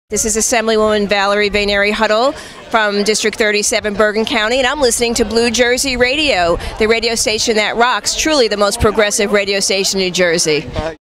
This is Assemblywoman Valerie Huttle from District 37, Bergen County, and I'm listening to Blue Jersey Radio, the radio station that rocks, truly the most progressive radio station in New Jersey.